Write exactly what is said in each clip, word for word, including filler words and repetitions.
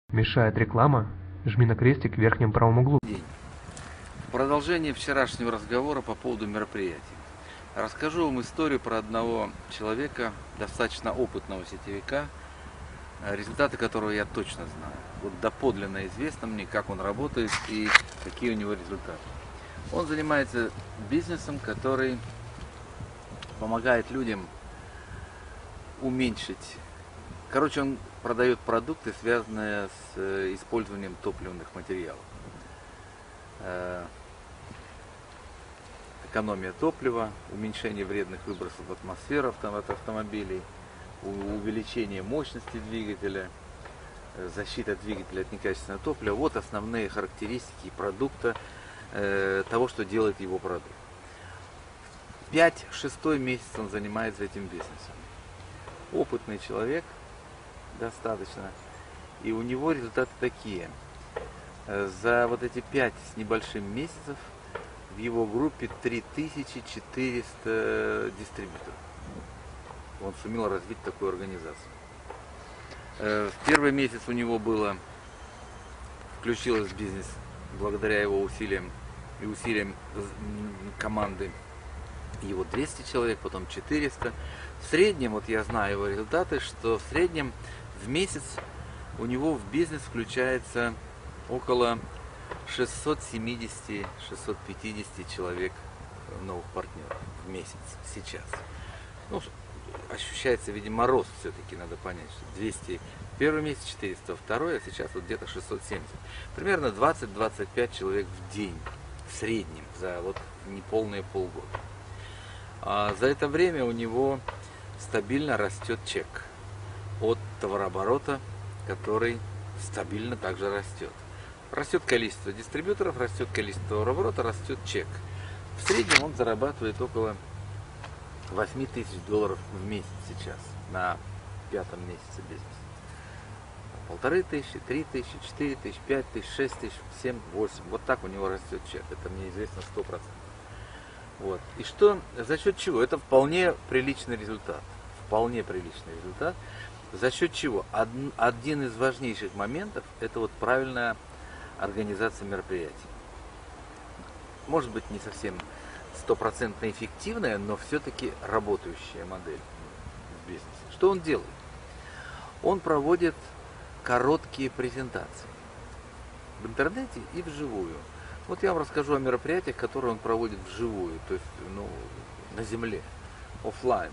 Мешает реклама? Жми на крестик в верхнем правом углу. День. В продолжение вчерашнего разговора по поводу мероприятий. Расскажу вам историю про одного человека, достаточно опытного сетевика, результаты которого я точно знаю. Вот доподлинно известно мне, как он работает и какие у него результаты. Он занимается бизнесом, который помогает людям уменьшить. Короче, он продает продукты, связанные с использованием топливных материалов. Экономия топлива, уменьшение вредных выбросов в атмосферу от автомобилей, увеличение мощности двигателя, защита двигателя от некачественного топлива. Вот основные характеристики продукта, того, что делает его продукт. Пять-шестой месяц он занимается этим бизнесом. Опытный человек достаточно. И у него результаты такие. За вот эти пять с небольшим месяцев в его группе три тысячи четыреста дистрибьюторов. Он сумел развить такую организацию. В первый месяц у него было, включилось в бизнес благодаря его усилиям и усилиям команды его двести человек, потом четыреста. В среднем, вот я знаю его результаты, что в среднем в месяц у него в бизнес включается около шестьсот семьдесят - шестьсот пятьдесят человек новых партнеров в месяц сейчас. Ну, ощущается, видимо, рост все-таки, надо понять, что двести первый месяц, четыреста второй, а сейчас вот где-то шестьсот семьдесят. Примерно двадцать - двадцать пять человек в день в среднем за вот неполные полгода. А за это время у него стабильно растет чек от товарооборота, который стабильно также растет. Растет количество дистрибьюторов, растет количество товарооборота, растет чек. В среднем он зарабатывает около восемь тысяч долларов в месяц сейчас, на пятом месяце бизнеса. Полторы тысячи, три тысячи, четыре тысячи, пять тысяч, шесть тысяч, семь, восемь. Вот так у него растет чек. Это мне известно сто процентов. Вот. И что, за счет чего? Это вполне приличный результат. Вполне приличный результат. За счет чего? Один, один из важнейших моментов – это вот правильная организация мероприятий. Может быть, не совсем стопроцентно эффективная, но все-таки работающая модель в бизнесе. Что он делает? Он проводит короткие презентации в интернете и вживую. Вот я вам расскажу о мероприятиях, которые он проводит вживую, то есть ну, на земле, офлайн.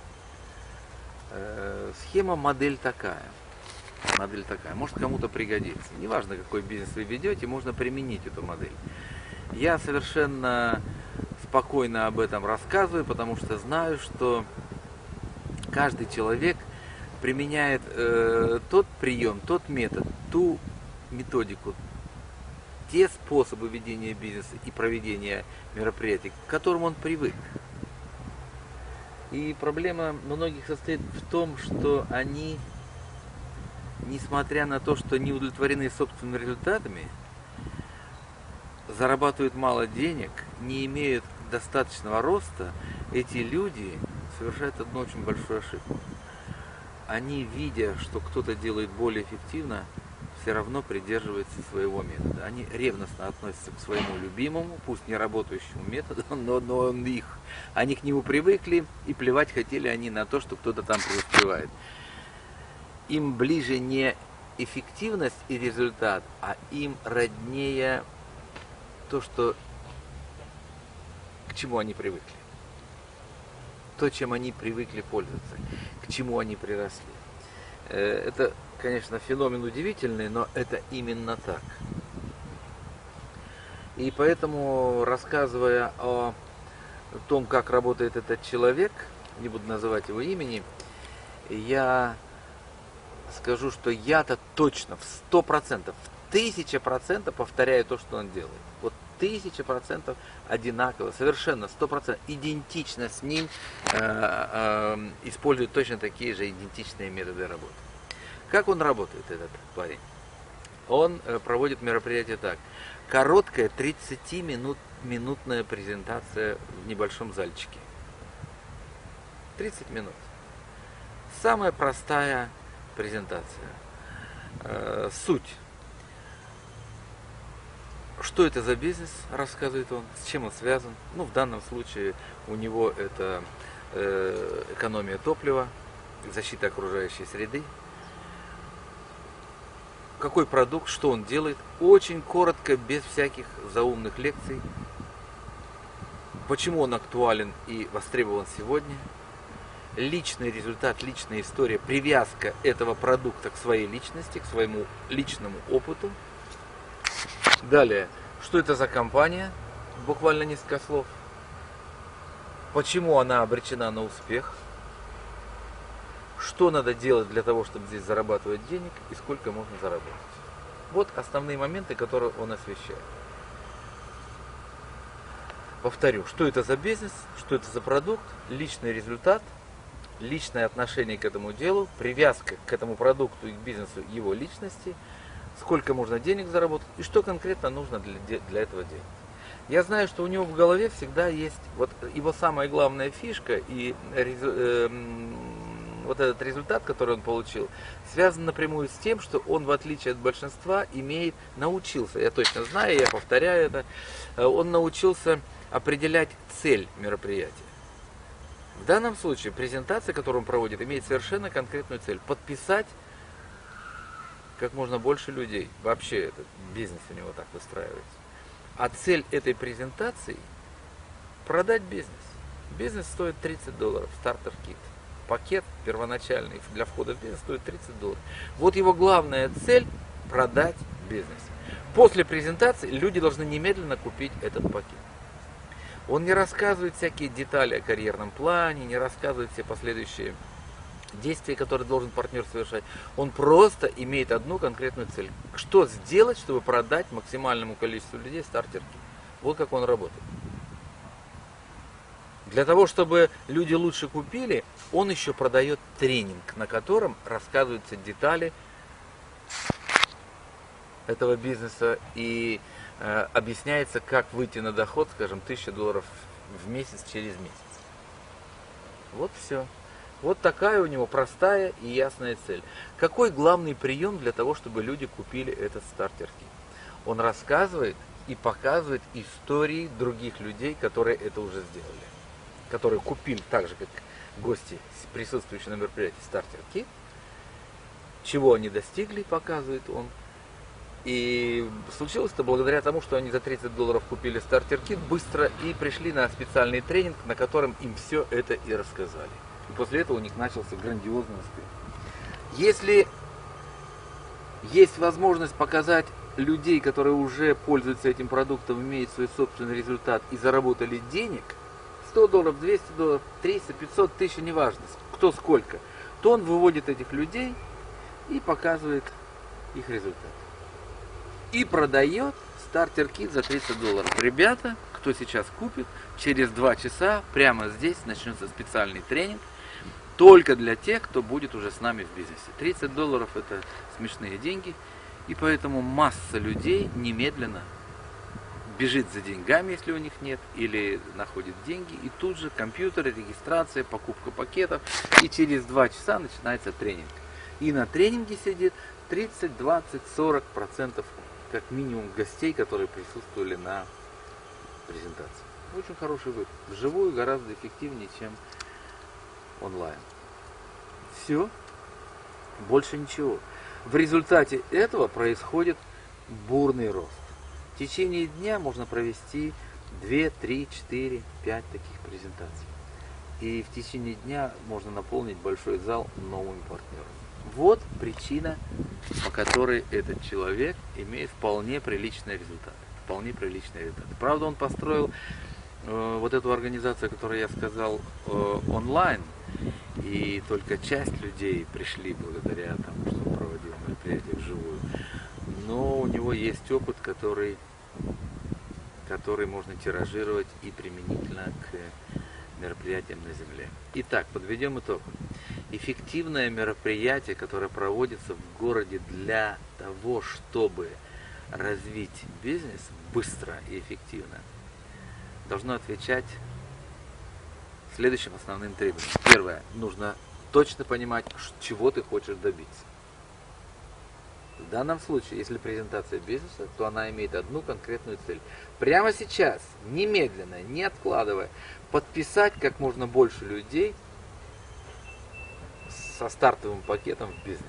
Э, схема, модель такая. Модель такая. Может кому-то пригодится. Неважно, какой бизнес вы ведете, можно применить эту модель. Я совершенно спокойно об этом рассказываю, потому что знаю, что каждый человек применяет э, тот прием, тот метод, ту методику, те способы ведения бизнеса и проведения мероприятий, к которым он привык. И проблема многих состоит в том, что они, несмотря на то, что не удовлетворены собственными результатами, зарабатывают мало денег, не имеют достаточного роста, эти люди совершают одну очень большую ошибку. Они, видя, что кто-то делает более эффективно, все равно придерживаются своего метода. Они ревностно относятся к своему любимому, пусть не работающему методу, но, но он их. Они к нему привыкли, и плевать хотели они на то, что кто-то там преуспевает. Им ближе не эффективность и результат, а им роднее то, что, к чему они привыкли. То, чем они привыкли пользоваться, к чему они приросли. Это, конечно, феномен удивительный, но это именно так. И поэтому, рассказывая о том, как работает этот человек, не буду называть его имени, я скажу, что я-то точно в сто процентов, в тысяча процентов повторяю то, что он делает. Вот тысяча процентов одинаково, совершенно сто процентов идентично с ним э, э, использует точно такие же идентичные методы работы. Как он работает, этот парень? Он э, проводит мероприятие так. Короткая тридцатиминутная презентация в небольшом зальчике. тридцать минут. Самая простая презентация. э, суть. Что это за бизнес, рассказывает он, с чем он связан. Ну, в данном случае у него это э, экономия топлива, защита окружающей среды. Какой продукт, что он делает. Очень коротко, без всяких заумных лекций. Почему он актуален и востребован сегодня. Личный результат, личная история, привязка этого продукта к своей личности, к своему личному опыту. Далее, что это за компания? Буквально несколько слов. Почему она обречена на успех? Что надо делать для того, чтобы здесь зарабатывать денег и сколько можно заработать? Вот основные моменты, которые он освещает. Повторю, что это за бизнес, что это за продукт, личный результат, личное отношение к этому делу, привязка к этому продукту и к бизнесу его личности, сколько можно денег заработать и что конкретно нужно для, для этого делать. Я знаю, что у него в голове всегда есть вот его самая главная фишка и э, вот этот результат, который он получил, связан напрямую с тем, что он, в отличие от большинства, имеет, научился, я точно знаю, я повторяю это, он научился определять цель мероприятия. В данном случае презентация, которую он проводит, имеет совершенно конкретную цель. Подписать как можно больше людей. Вообще этот бизнес у него так выстраивается. А цель этой презентации – продать бизнес. Бизнес стоит тридцать долларов, стартер-кит. Пакет первоначальный для входа в бизнес стоит тридцать долларов. Вот его главная цель – продать бизнес. После презентации люди должны немедленно купить этот пакет. Он не рассказывает всякие детали о карьерном плане, не рассказывает все последующие действия, которые должен партнер совершать. Он просто имеет одну конкретную цель. Что сделать, чтобы продать максимальному количеству людей стартер-кит. Вот как он работает. Для того, чтобы люди лучше купили, он еще продает тренинг, на котором рассказываются детали этого бизнеса и э, объясняется, как выйти на доход, скажем, тысяча долларов в месяц через месяц. Вот все. Вот такая у него простая и ясная цель. Какой главный прием для того, чтобы люди купили этот стартер-кит? Он рассказывает и показывает истории других людей, которые это уже сделали. Которые купили так же, как гости, присутствующие на мероприятии, стартер-кит. Чего они достигли, показывает он. И случилось это благодаря тому, что они за тридцать долларов купили стартер-кит быстро и пришли на специальный тренинг, на котором им все это и рассказали. И после этого у них начался грандиозный успех. Если есть возможность показать людей, которые уже пользуются этим продуктом, имеют свой собственный результат и заработали денег, сто долларов, двести долларов, триста, пятьсот, тысяча, неважно, кто сколько, то он выводит этих людей и показывает их результат. И продает стартер-кит за тридцать долларов. Ребята, кто сейчас купит, через два часа прямо здесь начнется специальный тренинг только для тех, кто будет уже с нами в бизнесе. тридцать долларов это смешные деньги, и поэтому масса людей немедленно бежит за деньгами, если у них нет, или находит деньги, и тут же компьютер, регистрация, покупка пакетов, и через два часа начинается тренинг. И на тренинге сидит тридцать, двадцать, сорок процентов как минимум гостей, которые присутствовали на презентации. Очень хороший выход. Вживую гораздо эффективнее, чем онлайн. Все. Больше ничего. В результате этого происходит бурный рост. В течение дня можно провести две, три, четыре, пять таких презентаций. И в течение дня можно наполнить большой зал новыми партнерами. Вот причина, по которой этот человек имеет вполне приличный результат. Вполне приличный результат. Правда, он построил э, вот эту организацию, которую я сказал, э, онлайн. И только часть людей пришли благодаря тому, что он проводил мероприятие вживую. Но у него есть опыт, который, который можно тиражировать и применительно к мероприятиям на Земле. Итак, подведем итог. Эффективное мероприятие, которое проводится в городе для того, чтобы развить бизнес быстро и эффективно, должно отвечать следующим основным требованиям. Первое. Нужно точно понимать, чего ты хочешь добиться. В данном случае, если презентация бизнеса, то она имеет одну конкретную цель. Прямо сейчас, немедленно, не откладывая, подписать как можно больше людей со стартовым пакетом в бизнес.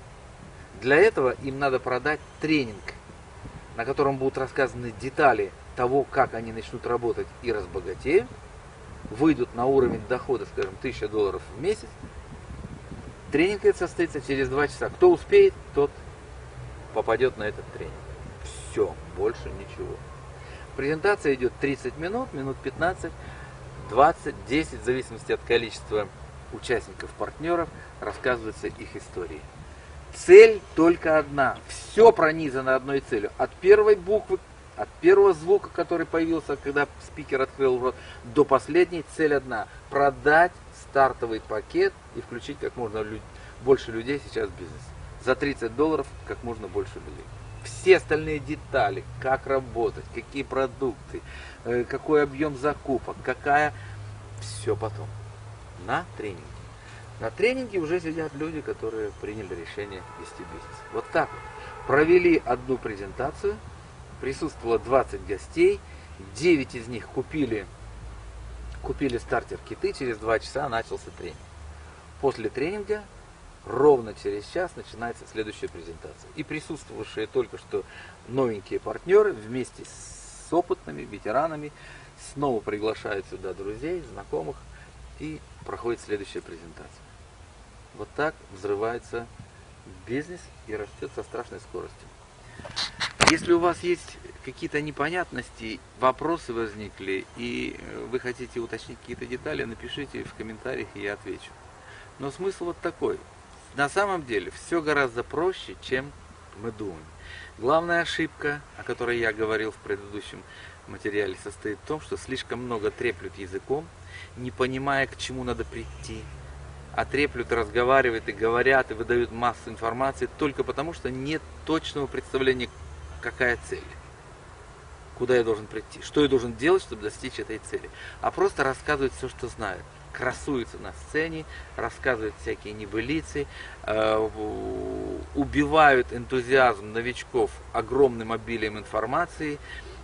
Для этого им надо продать тренинг, на котором будут рассказаны детали того, как они начнут работать и разбогатеют, выйдут на уровень дохода, скажем, тысяча долларов в месяц. Тренинг этот состоится через два часа. Кто успеет, тот попадет на этот тренинг. Все, больше ничего. Презентация идет тридцать минут, минут пятнадцать, двадцать, десять, в зависимости от количества участников, партнеров, рассказываются их истории. Цель только одна. Все пронизано одной целью. От первой буквы, от первого звука, который появился, когда спикер открыл рот, до последней цель одна. Продать стартовый пакет и включить как можно лю- больше людей сейчас в бизнес. За тридцать долларов как можно больше людей. Все остальные детали, как работать, какие продукты, э, какой объем закупок, какая... Все потом. На тренинге. На тренинге уже сидят люди, которые приняли решение вести бизнес. Вот так вот. Провели одну презентацию, присутствовало двадцать гостей, девять из них купили, купили стартер-киты, через два часа начался тренинг. После тренинга, ровно через час, начинается следующая презентация. И присутствовавшие только что новенькие партнеры вместе с опытными ветеранами снова приглашают сюда друзей, знакомых, и проходит следующая презентация. Вот так взрывается бизнес и растет со страшной скоростью. Если у вас есть какие-то непонятности, вопросы возникли, и вы хотите уточнить какие-то детали, напишите в комментариях, и я отвечу. Но смысл вот такой. На самом деле все гораздо проще, чем мы думаем. Главная ошибка, о которой я говорил в предыдущем материале, состоит в том, что слишком много треплют языком, не понимая, к чему надо прийти. А треплют, разговаривают и говорят, и выдают массу информации только потому, что нет точного представления, какая цель. Куда я должен прийти, что я должен делать, чтобы достичь этой цели. А просто рассказывают все, что знают. Красуются на сцене, рассказывают всякие небылицы, э, убивают энтузиазм новичков огромным обилием информации,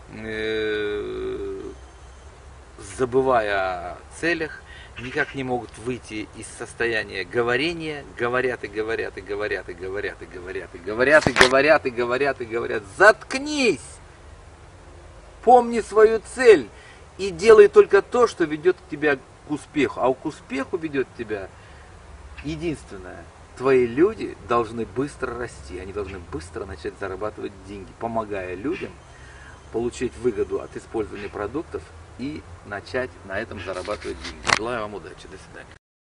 э, забывая о целях, никак не могут выйти из состояния говорения, говорят и говорят и говорят и говорят и говорят и говорят и говорят и говорят и говорят. Заткнись! Помни свою цель и делай только то, что ведет тебя к успеху. А к успеху ведет тебя единственное. Твои люди должны быстро расти, они должны быстро начать зарабатывать деньги, помогая людям получить выгоду от использования продуктов и начать на этом зарабатывать деньги. Желаю вам удачи. До свидания.